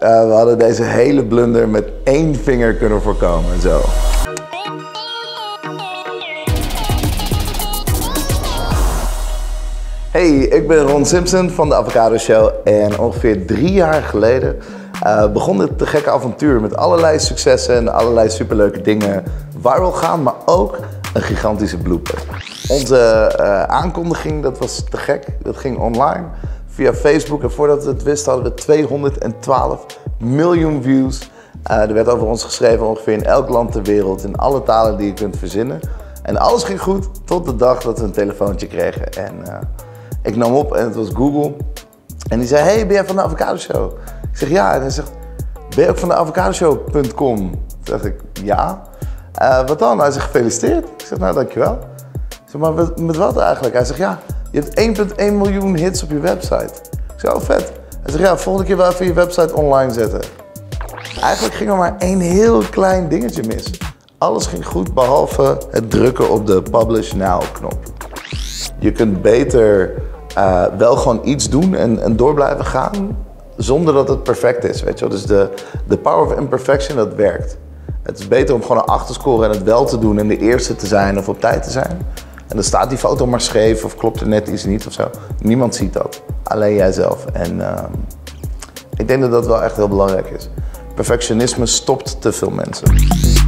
We hadden deze hele blunder met 1 vinger kunnen voorkomen. Zo. Hey, ik ben Ron Simpson van de Avocado Show en ongeveer 3 jaar geleden begon dit te gekke avontuur met allerlei successen en allerlei superleuke dingen viral gaan, maar ook een gigantische blooper. Onze aankondiging, dat was te gek, dat ging online via Facebook en voordat we het wisten hadden we 212 miljoen views. Er werd over ons geschreven ongeveer in elk land ter wereld, in alle talen die je kunt verzinnen. En alles ging goed tot de dag dat we een telefoontje kregen. En ik nam op en het was Google. En die zei, hey, ben jij van de Avocado Show? Ik zeg ja. En hij zegt, ben je ook van de avocadoshow.com? Toen dacht ik, ja. Wat dan? Hij zegt, gefeliciteerd. Ik zeg, nou, dankjewel. Ik zeg, maar met wat eigenlijk? Hij zegt, ja, je hebt 1,1 miljoen hits op je website. Ik zeg, oh, vet. Hij zegt, ja, volgende keer wel even je website online zetten. Eigenlijk ging er maar 1 heel klein dingetje mis. Alles ging goed, behalve het drukken op de Publish Now knop. Je kunt beter wel gewoon iets doen en door blijven gaan, zonder dat het perfect is, weet je wel. Dus de power of imperfection, dat werkt. Het is beter om gewoon een 8 te scoren en het wel te doen en de eerste te zijn of op tijd te zijn. En dan staat die foto maar scheef of klopt er net iets niet of zo. Niemand ziet dat, alleen jijzelf. En ik denk dat dat wel echt heel belangrijk is. Perfectionisme stopt te veel mensen.